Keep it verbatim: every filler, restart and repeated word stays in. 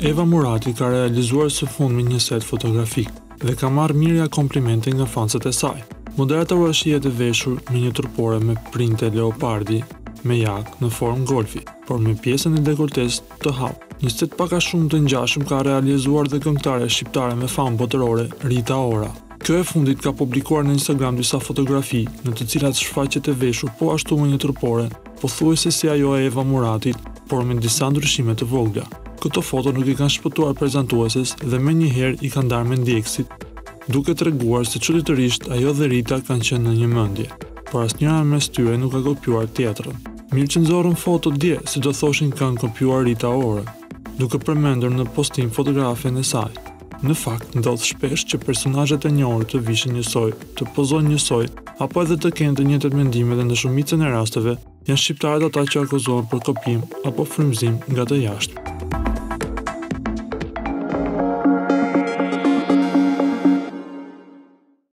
Eva Murati ka realizuar së fundmi një set fotografik dhe ka marrë mirëja komplimente nga fanset e saj. Moderatora është jetë e veshur me një trupore me printe leopardi me jak në formë golfi, por me pjesën e dekoltes të hapur. Një set pak a shumë të ngjashëm ka realizuar dhe këngëtare shqiptare me famë botërore, Rita Ora. Kjo e fundit ka publikuar në Instagram disa fotografi në të cilat shfaqet e veshur po ashtu me një trupore, pothuajse si ajo e Eva Muratit, por me disa ndryshime të vogla. Këto foto nuk i kanë shpëtuar prezantueses dhe me njëherë i kanë darë me ndjekësit, duke treguar se çuditërisht ajo dhe Rita kanë qenë në një mendje, por asnjëra mes tyre nuk ka kopjuar tjetrën. Mirë që nxorën foto dje, si do thoshin kanë kopjuar Rita Ora, duke përmendur në postim fotografien e saj. Në fakt, ndodh shpesh që personazhet e njohur të vishin njësoj, të pozojnë njësoj, apo edhe të kenë të njëjtat mendime dhe në shumicën e rasteve janë shqiptarët ata që akuzohen për kopim apo frymëzim nga të jashtë.